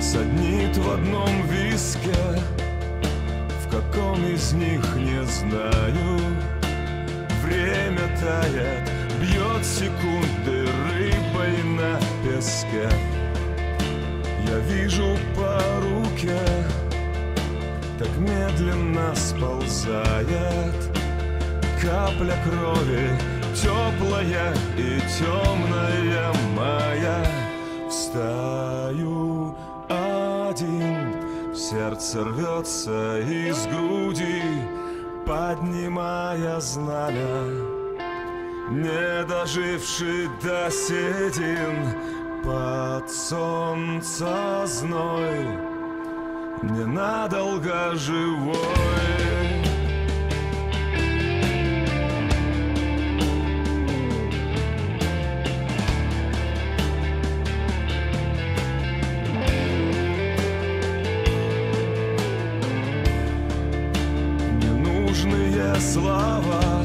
саднит в одном виске, в каком из них не знаю. Время тает, бьет секунды рыбой на песке. Я вижу по руке, так медленно сползает капля крови, теплая и темная моя. Встаю один, сердце рвется из груди, поднимая знамя. Не доживший до седин под солнце зной, ненадолго живой. Слова,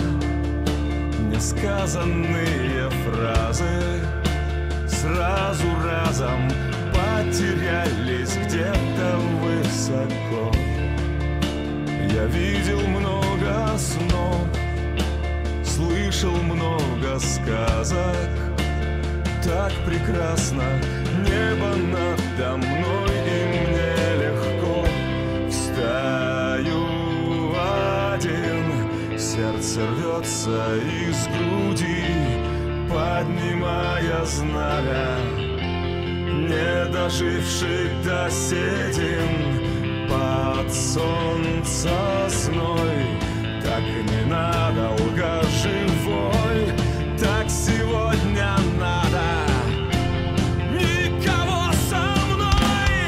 несказанные фразы сразу разом потерялись где-то высоко. Я видел много снов, слышал много сказок. Так прекрасно небо надо мной, и мне легко. Встаю один, сердце рвется из груди, поднимая знамя. Не доживший до седин под солнцесной, так ненадолго живой, так сегодня надо. Никого со мной.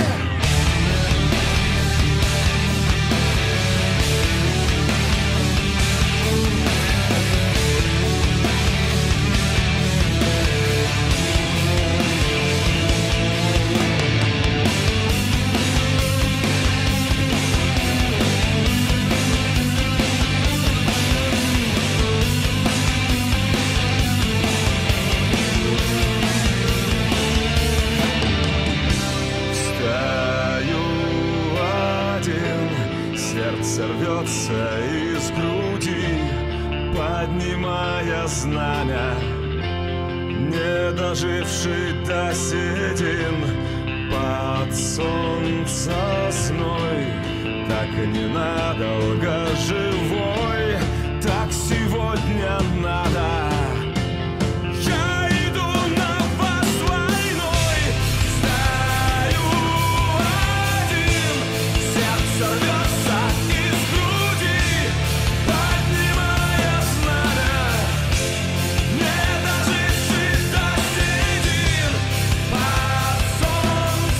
Сердце рвется из груди, поднимая знамя. Не доживший до седин под солнцесной, так ненадолго живой, так сегодня надо.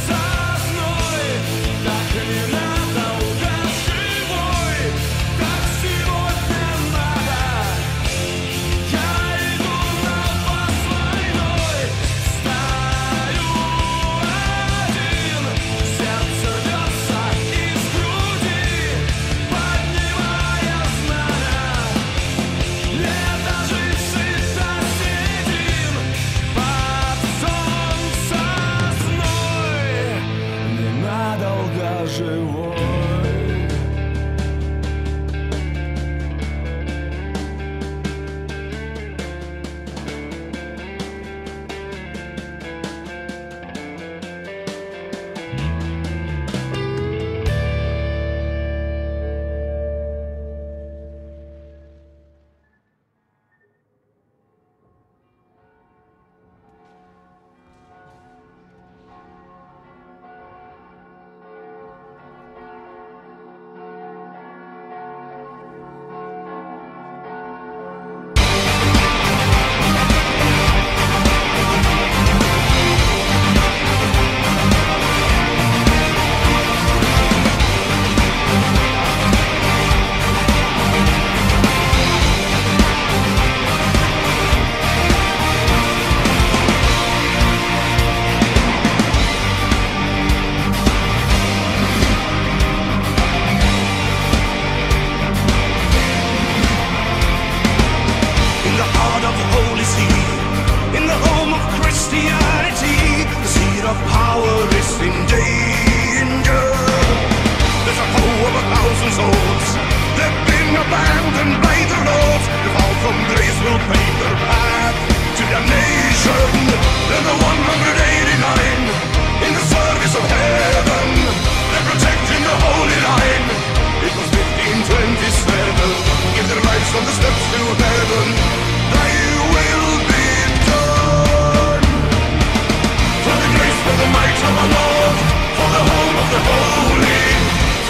Так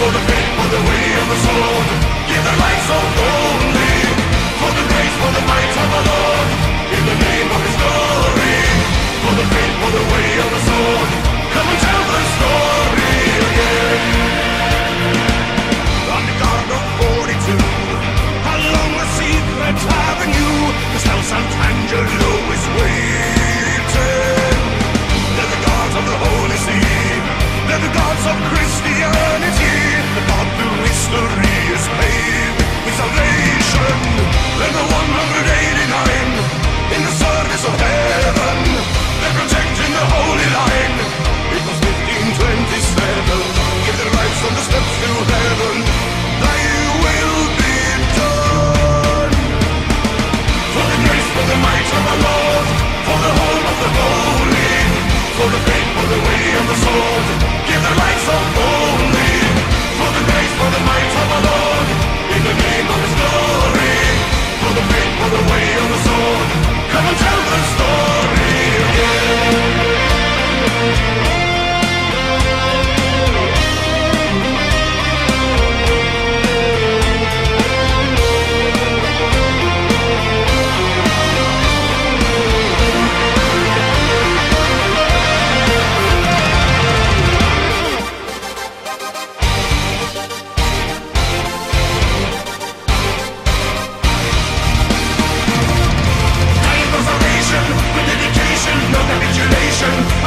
for the faith, for the way of the sword. Give their lives so boldly, for the grace, for the might of the Lord, in the name of His glory. For the faith, for the way of the sword, come and tell the story again. On the Garden 42, along the secret avenue, the San Sant'Angelo is waiting. They're the gods of the Holy See, they're the gods of Christianity. The path through history is paved with salvation. They're the 189 in the service of heaven. They're protecting the holy line. It was 1527. Give their lives on the steps to heaven. Thy will be done. For the grace, for the might of our Lord, for the home of the holy, for the faith, for the way of the sword, give their lives so boldly. For the grace, for the might of our Lord, in the name of His glory. For the faith, for the way of the sword, come and tell the story again. With dedication, no capitulation.